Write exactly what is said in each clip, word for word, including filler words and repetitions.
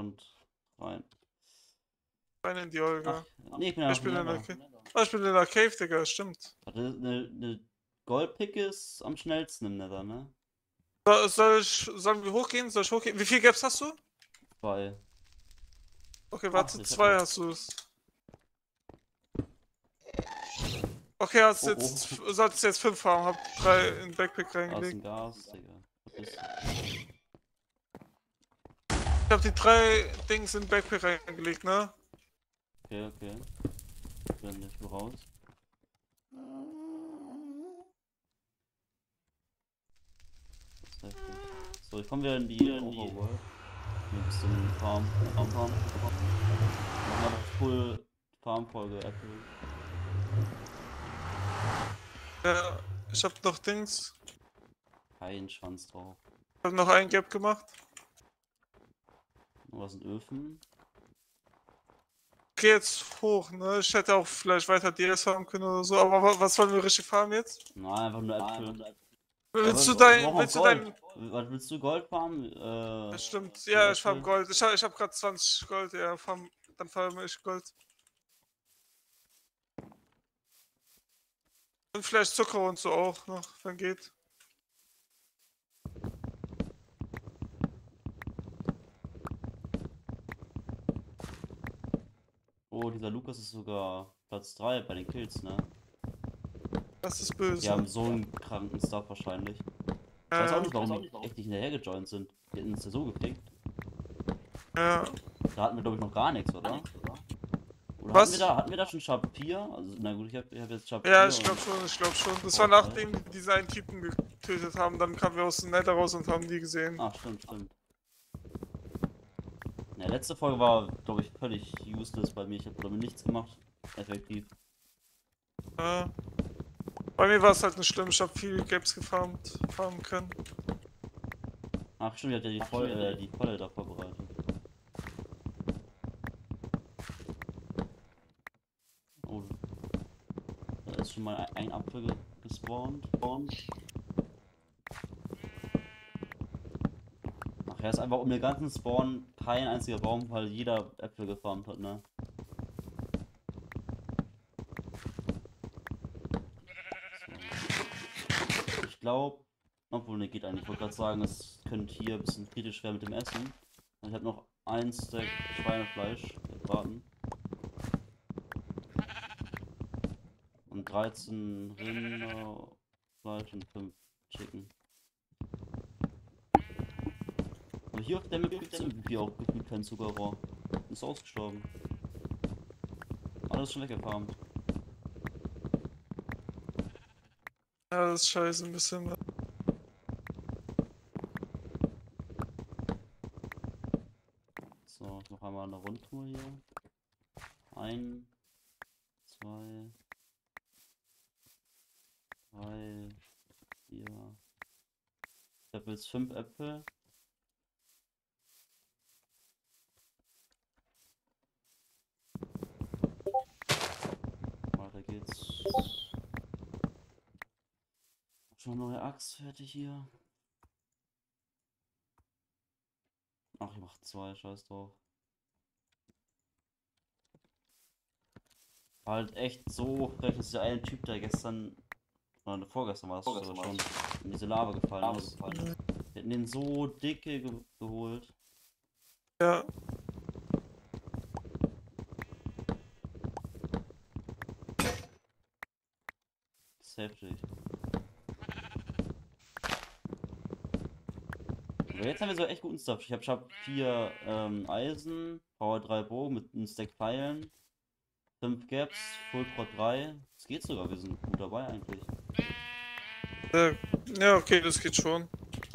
und rein. Rein in die Olga. Ach, nee, ich bin ja Ich bin in der schneller. Cave. Ah, ich bin in der Cave, Digga, stimmt. Warte, eine, eine Goldpicke ist am schnellsten im Nether, ne? So, soll ich, sollen wir hochgehen? Soll ich hochgehen? Wie viel Gaps hast du? Zwei. Okay, Ach, warte, ich hab zwei noch- hast du es. Okay, hast Oh, jetzt, oh. solltest jetzt fünf haben, hab drei in Backpack Da ist reingelegt. ein Gas, Digga. Was ist- Ich hab die drei Dings in Backpack reingelegt, ne? Okay, okay. Ich bin nicht raus. Das ist heftig. So, ich komme wieder in die Overworld. Hier ein bisschen Farm, Farm, Farm. Machen wir das Full Farm-Folge, Apple. Ja, ich hab noch Dings. Kein Schwanz drauf. Ich hab noch ein Gap gemacht. Was sind Öfen? Geh jetzt hoch, ne? Ich hätte auch vielleicht weiter D S farmen können oder so, aber wa- was wollen wir richtig farmen jetzt? Nein, einfach nur Äpfel. Willst du Aber dein, warum willst du Gold? dein... Was willst du Gold farmen? Äh, Das stimmt, für ja, ich farm Äpfel? Gold. Ich hab, ich hab grad zwanzig Gold, ja, farm, dann farm ich Gold. Und vielleicht Zucker und so auch noch, wenn geht. Oh, dieser Lukas ist sogar Platz drei bei den Kills, ne? Das ist böse. Die haben so einen kranken Stuff wahrscheinlich. Ich weiß auch nicht, warum die echt nicht hinterher gejoint sind. Die hätten uns ja so gekriegt. Ja. Da hatten wir, glaube ich, noch gar nichts, oder? Oder Was? Hatten wir da, hatten wir da schon Sharp vier? Also, na gut, ich habe ich hab jetzt Sharp Ja, vier ich glaube schon, ich glaube schon. Das Oh, war okay. nachdem die diese einen Typen getötet haben, dann kamen wir aus dem Nether raus und haben die gesehen. Ach, stimmt, stimmt. Ja, letzte Folge war, glaube ich, völlig useless bei mir. Ich habe, glaube ich, nichts gemacht. Effektiv. Ja. Bei mir war es halt nicht schlimm, ich habe viel Gaps gefarmt, farmen können. Ach, stimmt, ich hatte die, Voll, äh, die Falle da vorbereitet. Oh. Da ist schon mal ein, ein Apfel ge- gespawnt. Ach ja, ist einfach um den ganzen Spawn kein einziger Baum, weil jeder Äpfel gefarmt hat, ne? So. Ich glaube, obwohl ne, geht eigentlich. Ich wollte gerade sagen, es könnte hier ein bisschen kritisch werden mit dem Essen. Ich habe noch ein Stack Schweinefleisch gebraten. Und dreizehn Rinderfleisch und fünf Chicken. Aber hier auf der Map gibt es irgendwie auch gefühlt kein Zuckerrohr. Ist ausgestorben. Alles schon weggefarmt. Ja, das ist scheiße ein bisschen. So, noch einmal eine Rundtour hier. Ein, zwei, drei, vier. Ich habe jetzt fünf Äpfel. Weiter geht's. Schon eine neue Axt fertig hier. Ach, ich mach zwei, scheiß drauf. War halt echt so frech, dass der eine Typ, der gestern, oder vorgestern war es sogar schon, in diese Lava gefallen ist. Wir hätten den so dicke ge geholt. Ja. Das ist heftig. Aber jetzt haben wir so echt guten Stuff. Ich habe hab vier ähm, Eisen, Power drei Bogen mit einem Stack Pfeilen, fünf Gaps, Full Prot drei. Es geht sogar, wir sind gut dabei eigentlich. Ja, ja, okay, das geht schon.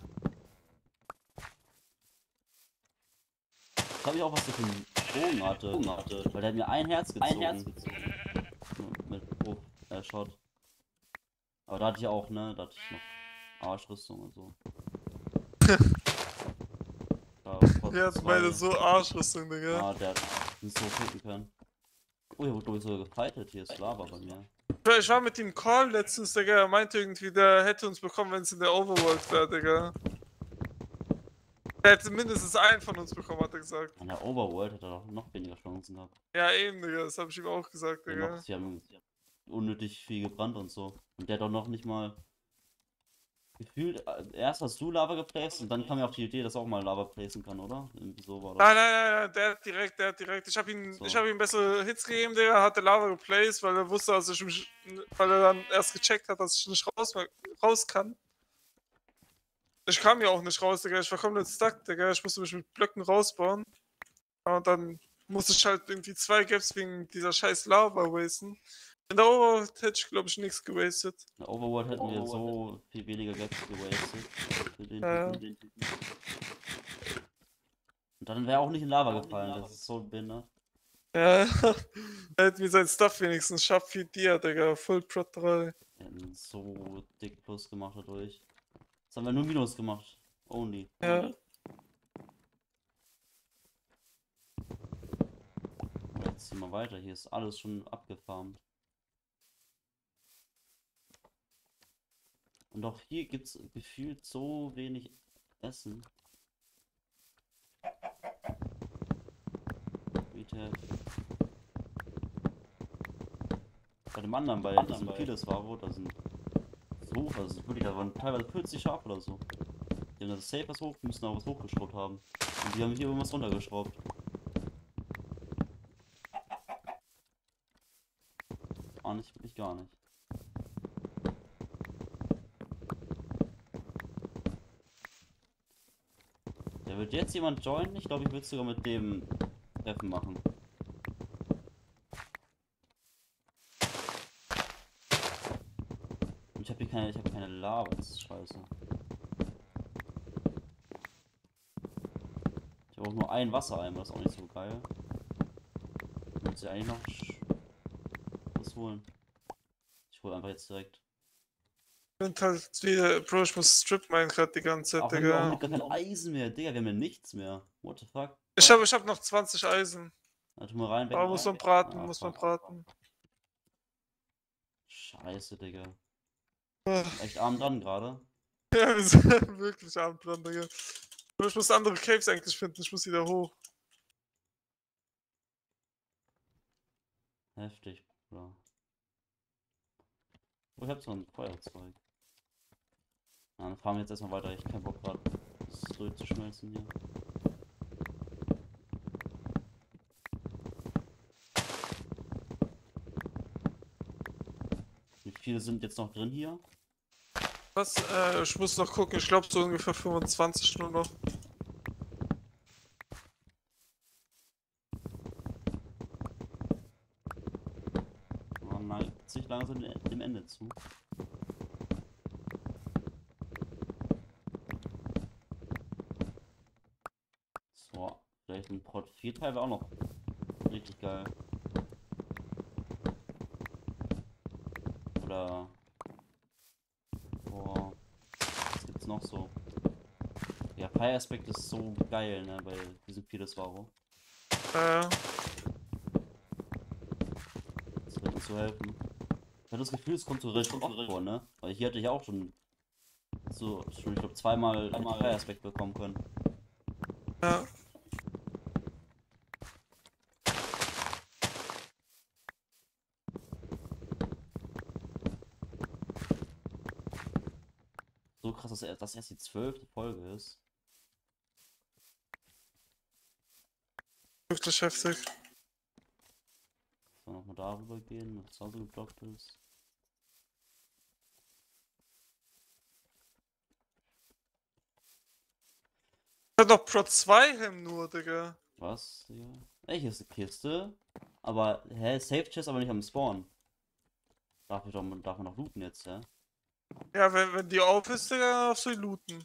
Ich frage mich auch, was der für einen Bogen hatte. Bogen hatte. Weil der hat mir ein Herz gezogen. Ein Herz gezogen. Mit oh, äh, Shot. Aber da hatte ich auch, ne? Da hatte ich noch Arschrüstung und so. Da, Wir hatten beide so Arschrüstung, Digga. Ah, der hat nicht so ficken können. Oh, hier wurde glaube ich sogar gefightet. Hier ist Lava bei mir. Ich war mit dem Call letztens, Digga, er meinte irgendwie, der hätte uns bekommen, wenn es in der Overworld wäre, Digga. Der hätte mindestens einen von uns bekommen, hat er gesagt. An der Overworld hat er doch noch weniger Chancen gehabt. Ja, eben, Digga, das habe ich ihm auch gesagt, Ja, Digga. noch, sie haben unnötig viel gebrannt und so. Und der hat doch noch nicht mal gefühlt, äh, erst hast du Lava geplaced und dann kam ja auf die Idee, dass er auch mal Lava placen kann, oder? Irgendwie so war das. Nein, nein, nein, nein, der hat direkt, der hat direkt. Ich habe ihm, So. ich habe ihm bessere Hits gegeben, Digga, hat der Lava geplaced, weil er wusste, dass ich mich, weil er dann erst gecheckt hat, dass ich nicht raus, raus kann. Ich kam ja auch nicht raus, Digga, ich war komplett stuck, Digga, ich musste mich mit Blöcken rausbauen. Und dann musste ich halt irgendwie zwei Gaps wegen dieser scheiß Lava wasten. In der Overworld hätte ich, glaube ich, nichts gewastet. In der Overworld hätten wir so viel weniger Gaps gewastet. Für den Ja. Typen. Und dann wäre auch nicht in Lava gefallen, das ist so behindert. Ja, er hätte mir sein Stuff wenigstens. Schaff vier Dia, Digga, Full Prot drei. Wir hätten so dick Plus gemacht dadurch. Jetzt haben wir nur Minus gemacht. Only. Ja. Jetzt ziehen wir weiter, hier ist alles schon abgefarmt. Und auch hier gibt es gefühlt so wenig Essen. Bei dem anderen, bei diesem Piles war wo, da sind so, also wirklich, da waren teilweise vierzig Schafe oder so. Die haben das safe was hoch, müssen auch was hochgeschraubt haben. Und die haben hier irgendwas runtergeschraubt. Auch nicht, wirklich gar nicht. Da wird jetzt jemand joinen, ich glaube, ich würde sogar mit dem Treffen machen. Und ich habe hier keine, ich habe keine Lava, das ist scheiße. Ich habe auch nur ein Wassereimer, das ist auch nicht so geil. Ich muss ja eigentlich noch was holen. Ich hole einfach jetzt direkt. Ich bin halt wieder, Bro, ich muss Strip meinen gerade die ganze Zeit, Auch wir haben Digga. auch gar kein Eisen mehr, Digga, wir haben ja nichts mehr. What the fuck? Ich hab, ich hab noch zwanzig Eisen. Na, tu mal rein, weg. Aber muss man braten, Ah, muss man fuck. braten. Scheiße, Digga. Ah. Echt arm dran gerade. Ja, wir sind wirklich arm dran, Digga. Bro, ich muss andere Caves eigentlich finden, ich muss wieder hoch. Heftig, Bruder. Oh, ich hab so ein Feuerzeug. Na, dann fahren wir jetzt erstmal weiter. Ich hab keinen Bock gerade, das durchzuschmelzen hier. Wie viele sind jetzt noch drin hier? Was? Äh, ich muss noch gucken, ich glaube so ungefähr fünfundzwanzig nur noch. Man neigt sich langsam dem Ende zu. So, vielleicht ein Prot vier Teil wäre auch noch richtig geil. Oder. Boah. Was gibt's noch so? Ja, Fire Aspect ist so geil, ne, bei diesem Piles Varo. Äh, Das wird uns so helfen. Ich hatte das Gefühl, es kommt so richtig oft vor, ne? Weil hier hatte ich auch schon so, schon, ich glaube, zweimal einen Fire Aspect bekommen können. ja. So krass, dass er- dass erst die zwölfte Folge ist. Wirklich heftig. So, nochmal darüber gehen, was da so geblockt ist. Ich hab noch Pro zwei Hem nur, Digga. Was, Digga? Ey, hier ist eine Kiste. Aber, hä, Safe Chest aber nicht am Spawn. Darf ich doch, darf man doch looten jetzt, hä? Ja, wenn, wenn die auf ist, Digga, darfst du die looten.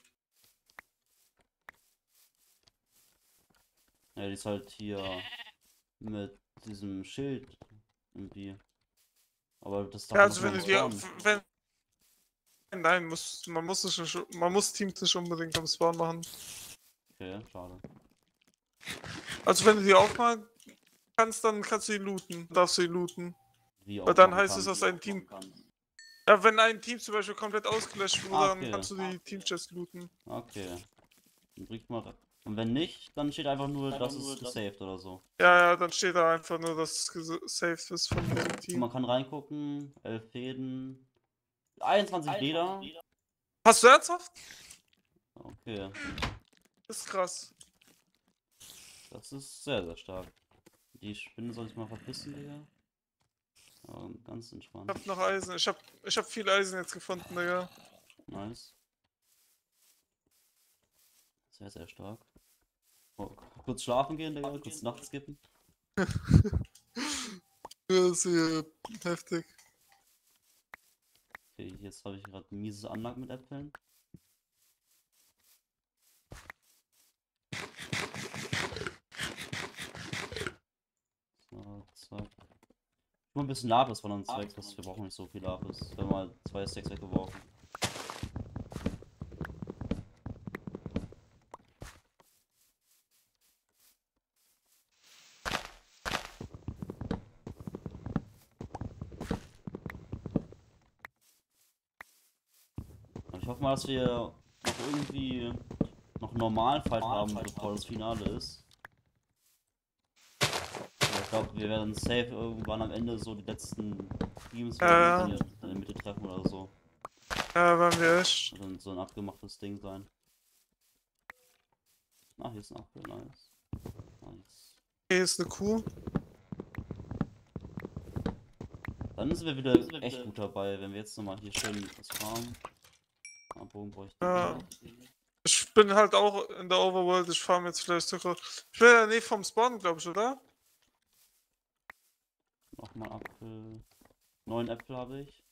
Ja, die ist halt hier mit diesem Schild irgendwie. Aber das darf Ja, man also doch wenn nur du am die, Spawn. wenn, nein, muss, man muss es nicht, man muss Teams nicht unbedingt am Spawn machen. Okay, schade. Also wenn du die aufmachen kannst, dann kannst du die looten, darfst du die looten. Wie Weil dann aufmachen heißt kann. es, dass ein Team, ja, wenn ein Team zum Beispiel komplett ausgelöscht wurde, Ah, dann okay. kannst du die Team-Chests looten. Okay. Dann bringt mal Und wenn nicht, dann steht einfach nur, das ist gesaved oder so. Ja, ja, dann steht da einfach nur, dass es gesaved ist von dem Und Team. man kann reingucken, elf Fäden, einundzwanzig Leder. Hast du ernsthaft? Okay, Das ist krass. das ist sehr, sehr stark. Die Spinne soll sich mal verpissen, Digga. Aber ganz Ich entspannt. hab noch Eisen. Ich hab, ich hab viel Eisen jetzt gefunden, Digga. Nice. Sehr, sehr stark. Oh, kurz schlafen gehen, Digga, kurz nachts skippen. Das ist hier heftig. Okay, jetzt habe ich gerade miese Anlag mit Äpfeln. So, zack. Nur ein bisschen Lapis von uns weg, das, wir brauchen nicht so viel Lapis. Wir haben mal zwei Stacks weggeworfen. Und ich hoffe mal, dass wir noch irgendwie noch einen normalen Fight haben, bevor das Finale ist. Aber ich glaube, wir werden safe irgendwann am Ende so die letzten Teams Ja, in der Mitte treffen oder so. ja, waren wir echt. Das wird dann so ein abgemachtes Ding sein. Ah, hier ist ein Apfel, nice. Nice. Hier ist eine Kuh. Dann sind wir wieder echt gut dabei, wenn wir jetzt nochmal hier schön das farmen. Ah, Bogen bräuchte ich Ja. noch. Ich bin halt auch in der Overworld. Ich farm jetzt vielleicht sogar. Ich bin in der Nähe vom Spawn, glaube ich, oder? Nochmal Apfel. Neun Äpfel habe ich.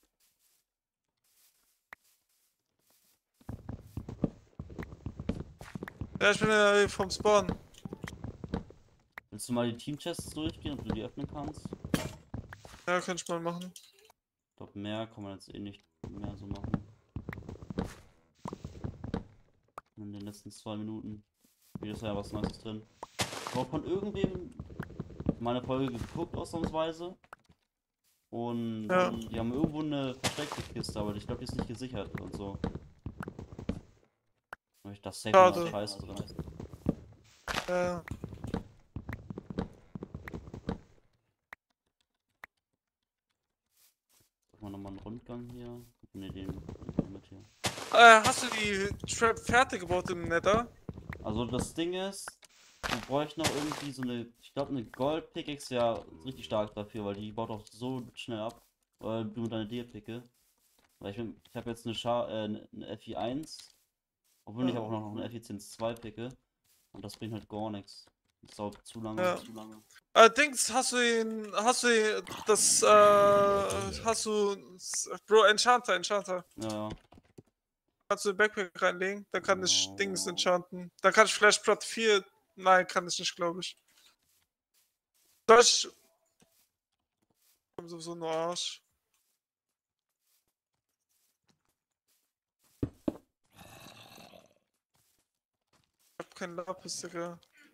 Ja, ich bin in der Nähe vom Spawn. Willst du mal die Team-Chests durchgehen, ob du die öffnen kannst? Ja, kann ich mal machen. Ich glaube, mehr kann man jetzt eh nicht mehr so machen. In den letzten zwei Minuten. Wieder ist ja was Neues drin. Ich habe von irgendwem meine Folge geguckt, ausnahmsweise. Und Ja. die haben irgendwo eine versteckte Kiste, aber ich glaube, die ist nicht gesichert und so. Hab ich das safe Schade. noch Scheiß drin. Ja. Machen wir nochmal einen Rundgang hier. Ne, den den mit hier. Äh, hast du die Trap fertig gebaut im Nether? Also das Ding ist, du bräuchst noch irgendwie so eine, ich glaube eine Gold Pickaxe wäre richtig stark dafür, weil die baut auch so schnell ab. Oder du mit deiner Deer-Picke. Weil ich, bin- ich habe jetzt eine, Scha äh, eine eine F I eins, obwohl ich Ja. aber auch noch eine Effizienz zwei Picke. Und das bringt halt gar nichts. Das dauert zu lange, Ja. zu lange. Allerdings hast du ihn, hast du ihn, das, äh, hast du, Bro, Enchanter, Enchanter. Ja, ja. Kannst du den Backpack reinlegen? Dann kann ich Genau. Dings enchanten. Dann kann ich vielleicht Plot vier, nein, kann ich nicht, glaube ich. Soll ich, komm sowieso nur Arsch. Ich hab keinen Lapis, Digga.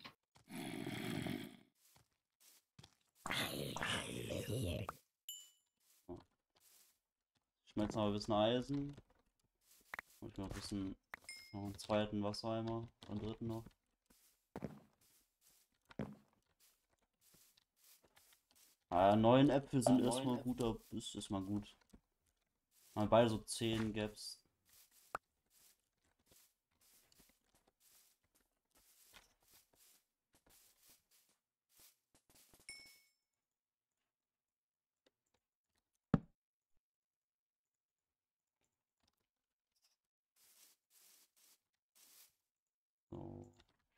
Schmelzen aber ein bisschen Eisen. Und ich noch ein bisschen, noch einen zweiten Wassereimer, einen dritten noch. Ah, ja, neun Äpfel sind erstmal guter, ist erstmal gut. Mal beide so zehn Gaps. So.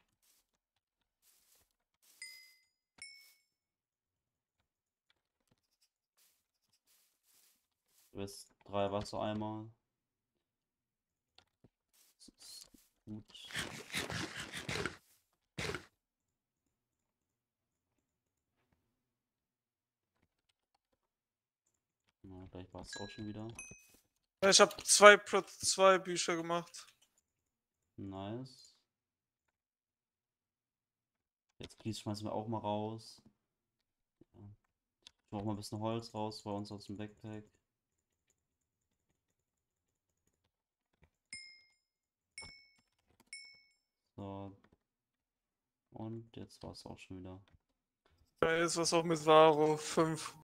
Jetzt drei Wassereimer. Das ist gut. Na, gleich war es auch schon wieder. Ja, ich hab zwei Plot zwei Bücher gemacht. Nice. Jetzt Kies schmeißen wir auch mal raus. Ja. Ich brauche mal ein bisschen Holz raus bei uns aus dem Backpack. So. Und jetzt war es auch schon wieder. Da ist was auch mit Varo. fünf.